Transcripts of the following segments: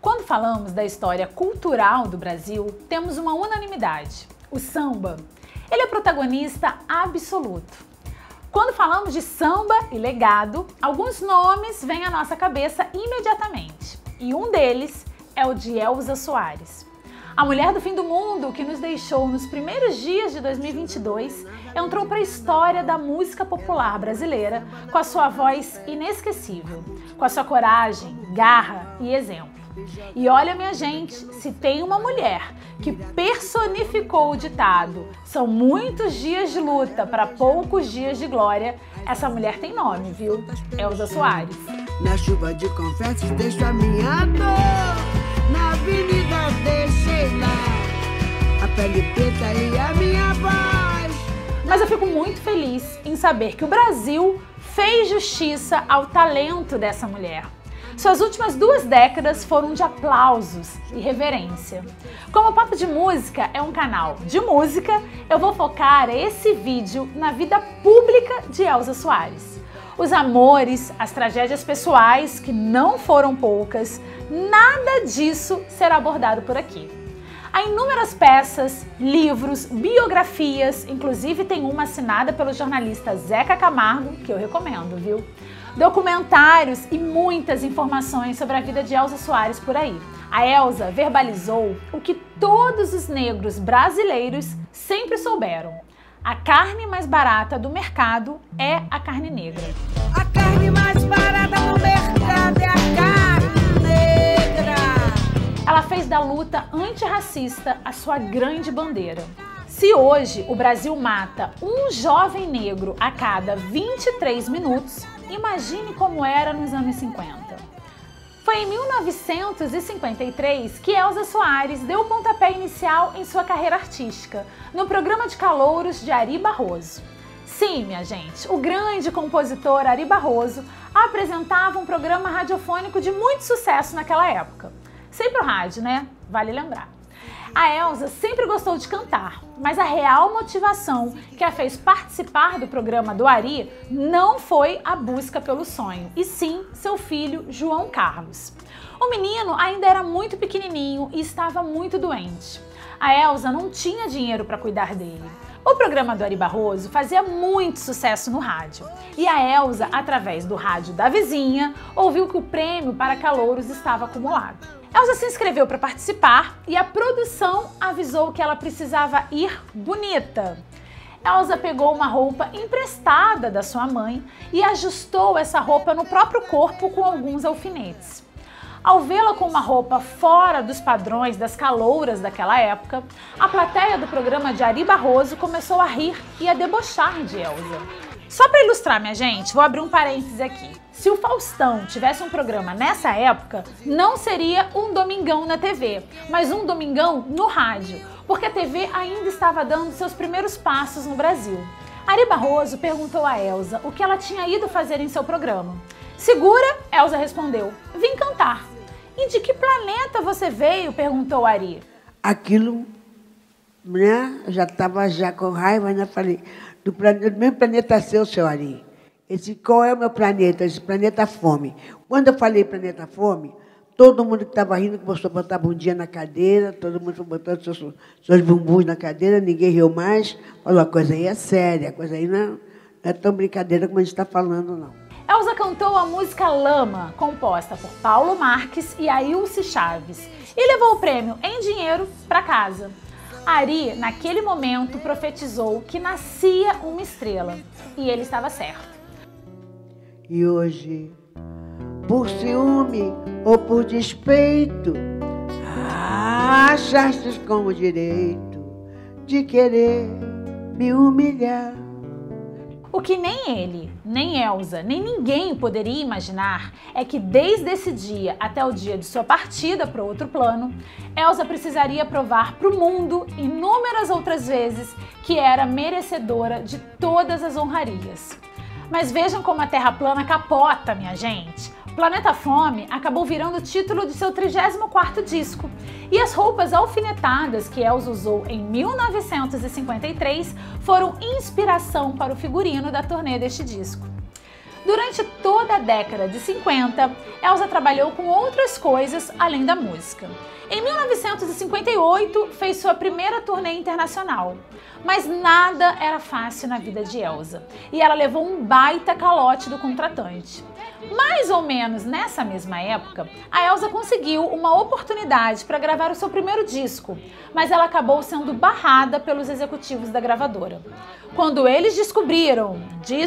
Quando falamos da história cultural do Brasil, temos uma unanimidade: o samba. Ele é protagonista absoluto. Quando falamos de samba e legado, alguns nomes vêm à nossa cabeça imediatamente. E um deles é o de Elza Soares. A mulher do fim do mundo, que nos deixou nos primeiros dias de 2022, entrou para a história da música popular brasileira com a sua voz inesquecível, com a sua coragem, garra e exemplo. E olha, minha gente, se tem uma mulher que personificou o ditado "são muitos dias de luta para poucos dias de glória", essa mulher tem nome, viu? Elza Soares. Na chuva de confetes deixo a minha dor, na avenida deixei lá a pele preta e a minha voz. Mas eu fico muito feliz em saber que o Brasil fez justiça ao talento dessa mulher. Suas últimas 2 décadas foram de aplausos e reverência. Como o Papo de Música é um canal de música, eu vou focar esse vídeo na vida pública de Elza Soares. Os amores, as tragédias pessoais, que não foram poucas, nada disso será abordado por aqui. Há inúmeras peças, livros, biografias, inclusive tem uma assinada pelo jornalista Zeca Camargo, que eu recomendo, viu? Documentários e muitas informações sobre a vida de Elza Soares por aí. A Elza verbalizou o que todos os negros brasileiros sempre souberam: a carne mais barata do mercado é a carne negra. A carne mais barata do mercado é a carne negra. Ela fez da luta antirracista a sua grande bandeira. Se hoje o Brasil mata um jovem negro a cada 23 minutos, imagine como era nos anos 50. Foi em 1953 que Elza Soares deu o pontapé inicial em sua carreira artística, no programa de calouros de Ari Barroso. Sim, minha gente, o grande compositor Ari Barroso apresentava um programa radiofônico de muito sucesso naquela época. Sempre o rádio, né? Vale lembrar. A Elza sempre gostou de cantar, mas a real motivação que a fez participar do programa do Ari não foi a busca pelo sonho, e sim seu filho João Carlos. O menino ainda era muito pequenininho e estava muito doente. A Elza não tinha dinheiro para cuidar dele. O programa do Ari Barroso fazia muito sucesso no rádio, e a Elza, através do rádio da vizinha, ouviu que o prêmio para calouros estava acumulado. Elza se inscreveu para participar e a produção avisou que ela precisava ir bonita. Elza pegou uma roupa emprestada da sua mãe e ajustou essa roupa no próprio corpo com alguns alfinetes. Ao vê-la com uma roupa fora dos padrões das calouras daquela época, a plateia do programa de Ari Barroso começou a rir e a debochar de Elza. Só para ilustrar, minha gente, vou abrir um parêntese aqui. Se o Faustão tivesse um programa nessa época, não seria um domingão na TV, mas um domingão no rádio, porque a TV ainda estava dando seus primeiros passos no Brasil. Ari Barroso perguntou a Elza o que ela tinha ido fazer em seu programa. Segura, Elza respondeu: "Vim cantar." "E de que planeta você veio?" perguntou Ari. Aquilo, né? Eu já estava com raiva, né? Falei, do mesmo planeta seu Ari. Esse, qual é o meu planeta? Esse planeta fome. Quando eu falei planeta fome, todo mundo que estava rindo começou a botar bundinha na cadeira, todo mundo foi botando seus bumbuns na cadeira, ninguém riu mais. Falou, a coisa aí é séria, a coisa aí não é tão brincadeira como a gente está falando, não. Elza cantou a música Lama, composta por Paulo Marques e Ailce Chaves, e levou o prêmio em dinheiro para casa. Ari, naquele momento, profetizou que nascia uma estrela, e ele estava certo. E hoje, por ciúme ou por despeito, achaste como direito de querer me humilhar. O que nem ele, nem Elza, nem ninguém poderia imaginar é que desde esse dia até o dia de sua partida para outro plano, Elza precisaria provar para o mundo inúmeras outras vezes que era merecedora de todas as honrarias. Mas vejam como a Terra plana capota, minha gente. Planeta Fome acabou virando o título de seu 34º disco. E as roupas alfinetadas que Elza usou em 1953 foram inspiração para o figurino da turnê deste disco. Durante toda a década de 50, Elza trabalhou com outras coisas além da música. Em 1958, fez sua primeira turnê internacional. Mas nada era fácil na vida de Elza, e ela levou um baita calote do contratante. Mais ou menos nessa mesma época, a Elza conseguiu uma oportunidade para gravar o seu primeiro disco, mas ela acabou sendo barrada pelos executivos da gravadora. Quando eles descobriram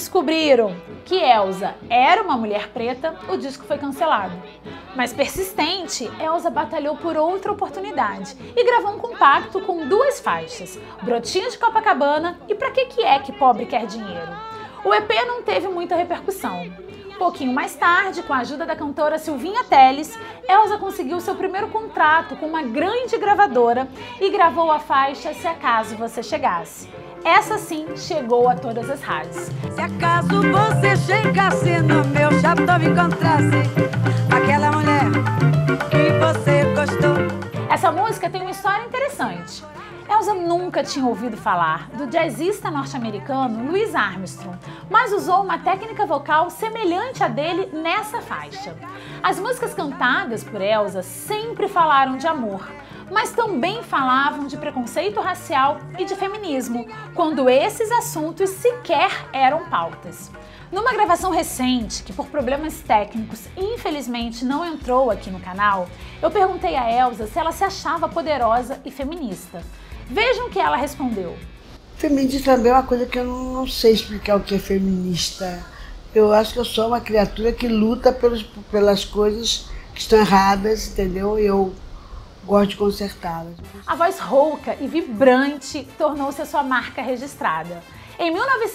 que Elza era uma mulher preta, o disco foi cancelado. Mas persistente, Elza batalhou por outra oportunidade e gravou um compacto com 2 faixas, Brotinho de Copacabana e Pra que é que pobre quer dinheiro? O EP não teve muita repercussão. Pouquinho mais tarde, com a ajuda da cantora Silvinha Telles, Elza conseguiu seu primeiro contrato com uma grande gravadora e gravou a faixa Se Acaso Você Chegasse. Essa sim chegou a todas as rádios. Se acaso você chegasse no meu chateau e encontrasse aquela mulher que você gostou. Essa música tem uma história interessante. Elza nunca tinha ouvido falar do jazzista norte-americano Louis Armstrong, mas usou uma técnica vocal semelhante à dele nessa faixa. As músicas cantadas por Elza sempre falaram de amor, mas também falavam de preconceito racial e de feminismo, quando esses assuntos sequer eram pautas. Numa gravação recente, que por problemas técnicos infelizmente não entrou aqui no canal, eu perguntei a Elza se ela se achava poderosa e feminista. Vejam o que ela respondeu. Feminista também é uma coisa que eu não sei explicar o que é feminista. Eu acho que eu sou uma criatura que luta pelas coisas que estão erradas, entendeu? E eu gosto de consertá-las. A voz rouca e vibrante tornou-se a sua marca registrada. Em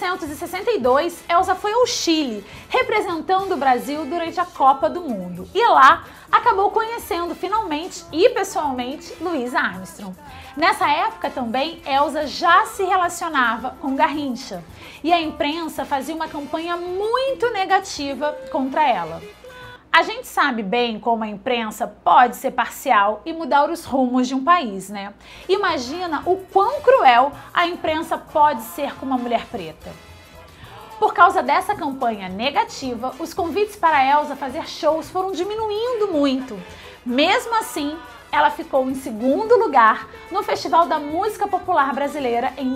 1962, Elza foi ao Chile, representando o Brasil durante a Copa do Mundo. E lá, acabou conhecendo finalmente e pessoalmente Louis Armstrong. Nessa época também, Elza já se relacionava com Garrincha. E a imprensa fazia uma campanha muito negativa contra ela. A gente sabe bem como a imprensa pode ser parcial e mudar os rumos de um país, né? Imagina o quão cruel a imprensa pode ser com uma mulher preta. Por causa dessa campanha negativa, os convites para Elza fazer shows foram diminuindo muito. Mesmo assim, ela ficou em segundo lugar no Festival da Música Popular Brasileira em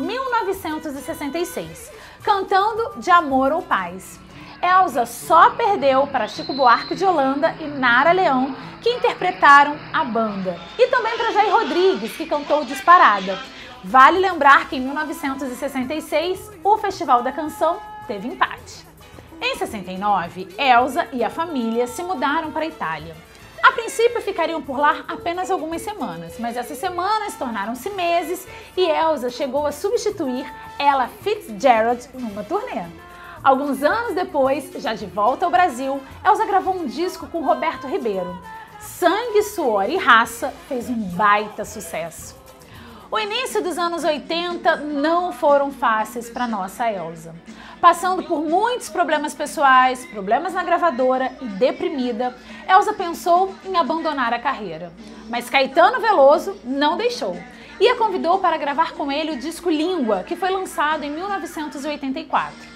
1966, cantando De Amor ou Paz. Elza só perdeu para Chico Buarque de Holanda e Nara Leão, que interpretaram a banda. E também para Jair Rodrigues, que cantou Disparada. Vale lembrar que em 1966, o Festival da Canção teve empate. Em 69, Elza e a família se mudaram para a Itália. A princípio ficariam por lá apenas algumas semanas, mas essas semanas tornaram-se meses e Elza chegou a substituir Ella Fitzgerald numa turnê. Alguns anos depois, já de volta ao Brasil, Elza gravou um disco com Roberto Ribeiro. Sangue, Suor e Raça fez um baita sucesso. O início dos anos 80 não foram fáceis para nossa Elza. Passando por muitos problemas pessoais, problemas na gravadora e deprimida, Elza pensou em abandonar a carreira. Mas Caetano Veloso não deixou e a convidou para gravar com ele o disco Língua, que foi lançado em 1984.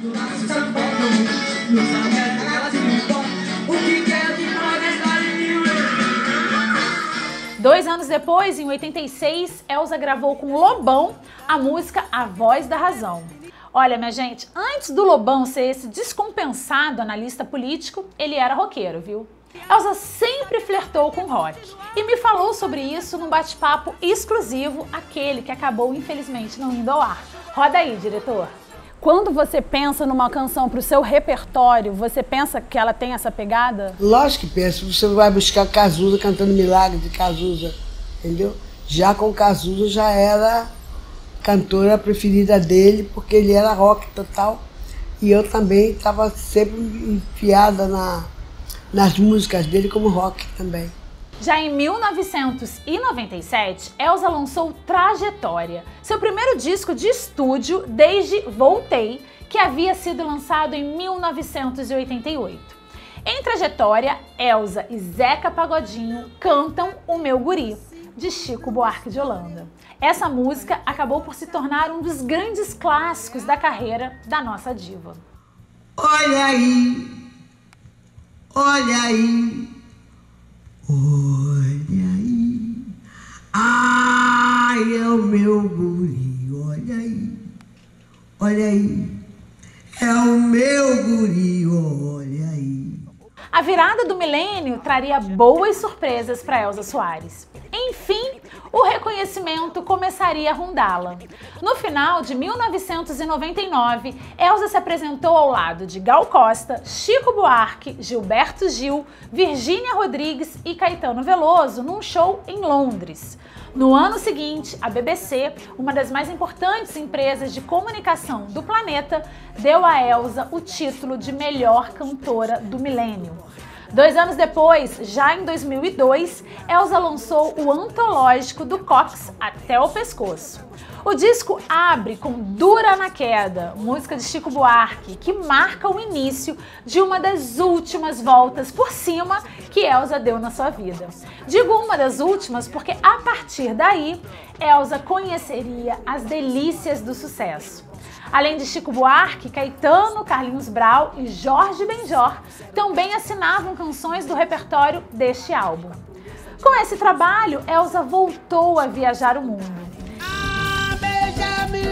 2 anos depois, em 86, Elza gravou com Lobão a música A Voz da Razão. Olha, minha gente, antes do Lobão ser esse descompensado analista político, ele era roqueiro, viu? Elza sempre flertou com rock e me falou sobre isso num bate-papo exclusivo, aquele que acabou infelizmente não indo ao ar. Roda aí, diretor. Quando você pensa numa canção para o seu repertório, você pensa que ela tem essa pegada? Lógico que penso. Você vai buscar Cazuza cantando Milagre de Cazuza, entendeu? Já com Cazuza já era cantora preferida dele, porque ele era rock total. E eu também estava sempre enfiada nas músicas dele como rock também. Já em 1997, Elza lançou Trajetória, seu primeiro disco de estúdio desde Voltei, que havia sido lançado em 1988. Em Trajetória, Elza e Zeca Pagodinho cantam O Meu Guri, de Chico Buarque de Holanda. Essa música acabou por se tornar um dos grandes clássicos da carreira da nossa diva. Olha aí, olha aí, olha aí. Ai, é o meu guri, olha aí, é o meu guri, olha aí. A virada do milênio traria boas surpresas para Elza Soares. Enfim, o reconhecimento começaria a rondá-la. No final de 1999, Elza se apresentou ao lado de Gal Costa, Chico Buarque, Gilberto Gil, Virgínia Rodrigues e Caetano Veloso num show em Londres. No ano seguinte, a BBC, uma das mais importantes empresas de comunicação do planeta, deu a Elza o título de melhor cantora do milênio. 2 anos depois, já em 2002, Elza lançou o antológico do Cox Até o Pescoço. O disco abre com Dura na Queda, música de Chico Buarque, que marca o início de uma das últimas voltas por cima que Elza deu na sua vida. Digo uma das últimas porque a partir daí, Elza conheceria as delícias do sucesso. Além de Chico Buarque, Caetano, Carlinhos Brau e Jorge Benjor também assinavam canções do repertório deste álbum. Com esse trabalho, Elza voltou a viajar o mundo. Ah, beija-me,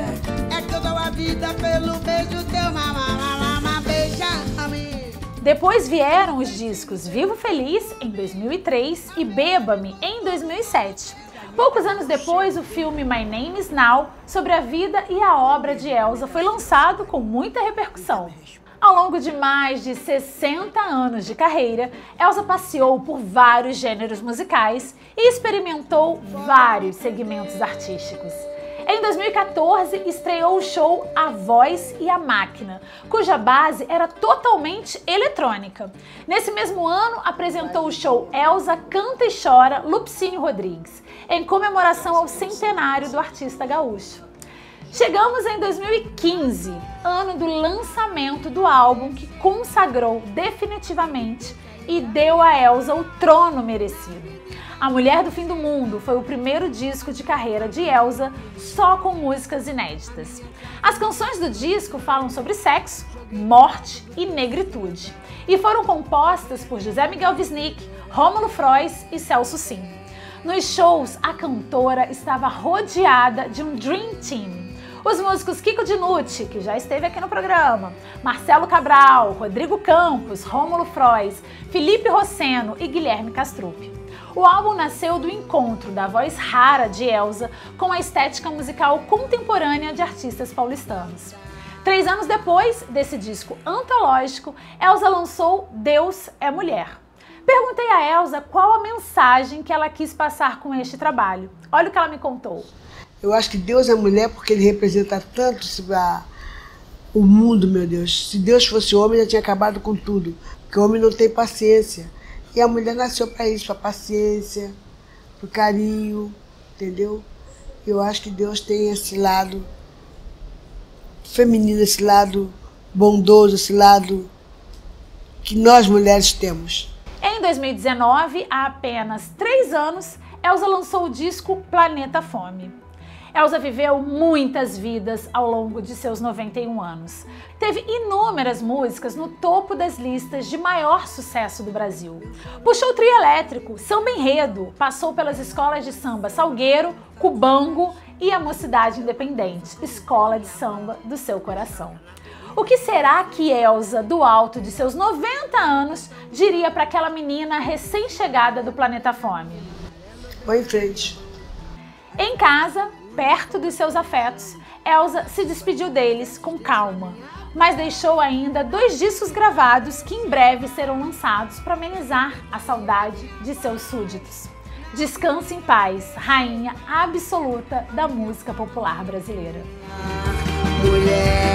é que eu dou a vida pelo beijo teu, mamá, beija-me. Depois vieram os discos Vivo Feliz, em 2003, e Beba-me, em 2007. Poucos anos depois, o filme My Name Is Now, sobre a vida e a obra de Elza, foi lançado com muita repercussão. Ao longo de mais de 60 anos de carreira, Elza passeou por vários gêneros musicais e experimentou vários segmentos artísticos. Em 2014, estreou o show A Voz e a Máquina, cuja base era totalmente eletrônica. Nesse mesmo ano, apresentou o show Elza Canta e Chora, Lupicínio Rodrigues, em comemoração ao centenário do artista gaúcho. Chegamos em 2015, ano do lançamento do álbum que consagrou definitivamente e deu a Elza o trono merecido. A Mulher do Fim do Mundo foi o primeiro disco de carreira de Elza, só com músicas inéditas. As canções do disco falam sobre sexo, morte e negritude, e foram compostas por José Miguel Wisnik, Rômulo Frois e Celso Sim. Nos shows, a cantora estava rodeada de um Dream Team. Os músicos Kiko Dinucci, que já esteve aqui no programa, Marcelo Cabral, Rodrigo Campos, Rômulo Frois, Felipe Rosseno e Guilherme Castrup. O álbum nasceu do encontro da voz rara de Elza com a estética musical contemporânea de artistas paulistanos. 3 anos depois desse disco antológico, Elza lançou Deus é Mulher. Perguntei a Elza qual a mensagem que ela quis passar com este trabalho. Olha o que ela me contou. Eu acho que Deus é mulher porque ele representa tanto o mundo, meu Deus. Se Deus fosse homem, já tinha acabado com tudo. Porque o homem não tem paciência. E a mulher nasceu para isso, para paciência, para o carinho, entendeu? Eu acho que Deus tem esse lado feminino, esse lado bondoso, esse lado que nós mulheres temos. Em 2019, há apenas 3 anos, Elza lançou o disco Planeta Fome. Elza viveu muitas vidas ao longo de seus 91 anos. Teve inúmeras músicas no topo das listas de maior sucesso do Brasil. Puxou o trio elétrico, samba enredo, passou pelas escolas de samba Salgueiro, Cubango e a Mocidade Independente, escola de samba do seu coração. O que será que Elza, do alto de seus 90 anos, diria para aquela menina recém-chegada do Planeta Fome? Vai em frente. Em casa, perto dos seus afetos, Elza se despediu deles com calma, mas deixou ainda 2 discos gravados que em breve serão lançados para amenizar a saudade de seus súditos. Descanse em paz, rainha absoluta da música popular brasileira. Mulher.